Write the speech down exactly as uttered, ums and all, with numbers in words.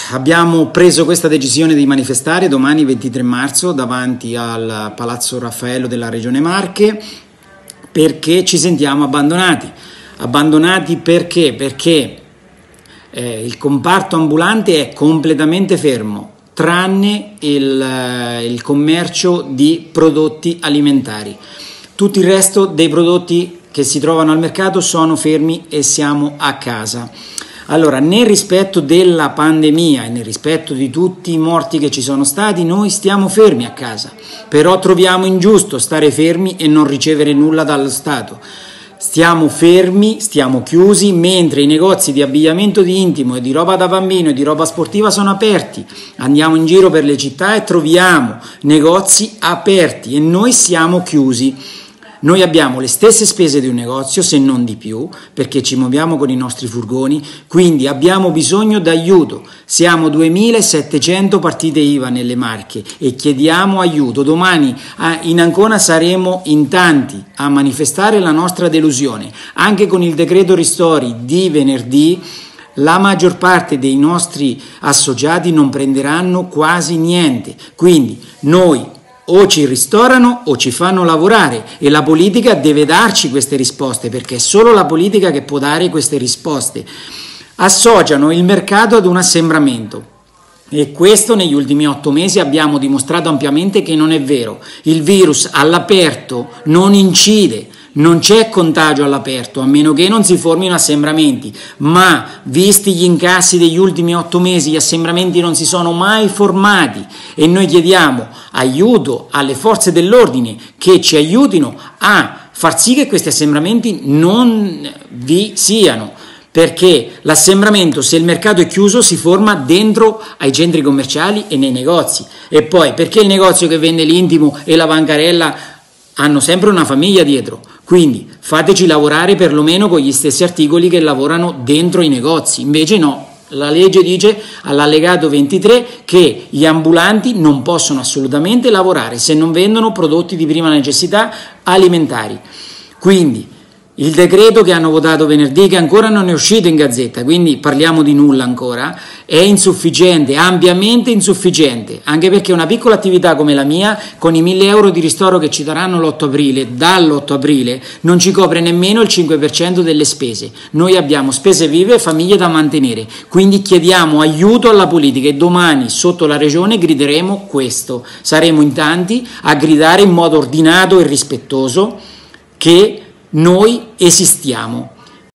abbiamo preso questa decisione di manifestare domani ventitré marzo davanti al Palazzo Raffaello della Regione Marche perché ci sentiamo abbandonati. Abbandonati perché? Perché eh, il comparto ambulante è completamente fermo, tranne il, eh, il commercio di prodotti alimentari. Tutto il resto dei prodotti che si trovano al mercato sono fermi e siamo a casa. Allora, nel rispetto della pandemia e nel rispetto di tutti i morti che ci sono stati, noi stiamo fermi a casa, però troviamo ingiusto stare fermi e non ricevere nulla dallo Stato. Stiamo fermi, stiamo chiusi, mentre i negozi di abbigliamento di intimo e di roba da bambino e di roba sportiva sono aperti. Andiamo in giro per le città e troviamo negozi aperti e noi siamo chiusi. Noi abbiamo le stesse spese di un negozio, se non di più, perché ci muoviamo con i nostri furgoni, quindi abbiamo bisogno d'aiuto. Siamo duemilasettecento partite I V A nelle Marche e chiediamo aiuto. Domani in Ancona saremo in tanti a manifestare la nostra delusione. Anche con il decreto ristori di venerdì, la maggior parte dei nostri associati non prenderanno quasi niente. Quindi noi o ci ristorano o ci fanno lavorare e la politica deve darci queste risposte, perché è solo la politica che può dare queste risposte. Associano il mercato ad un assembramento e questo negli ultimi otto mesi abbiamo dimostrato ampiamente che non è vero. Il virus all'aperto non incide, non c'è contagio all'aperto, a meno che non si formino assembramenti, ma visti gli incassi degli ultimi otto mesi, gli assembramenti non si sono mai formati e noi chiediamo aiuto alle forze dell'ordine che ci aiutino a far sì che questi assembramenti non vi siano, perché l'assembramento, se il mercato è chiuso, si forma dentro ai centri commerciali e nei negozi. E poi perché il negozio che vende l'intimo e la bancarella hanno sempre una famiglia dietro, quindi fateci lavorare perlomeno con gli stessi articoli che lavorano dentro i negozi. Invece no, la legge dice all'allegato ventitré che gli ambulanti non possono assolutamente lavorare se non vendono prodotti di prima necessità alimentari. Quindi il decreto che hanno votato venerdì, che ancora non è uscito in Gazzetta, quindi parliamo di nulla ancora, è insufficiente, ampiamente insufficiente, anche perché una piccola attività come la mia, con i mille euro di ristoro che ci daranno l'otto aprile, dall'otto aprile, non ci copre nemmeno il cinque per cento delle spese. Noi abbiamo spese vive e famiglie da mantenere, quindi chiediamo aiuto alla politica e domani sotto la regione grideremo questo. Saremo in tanti a gridare in modo ordinato e rispettoso che noi esistiamo.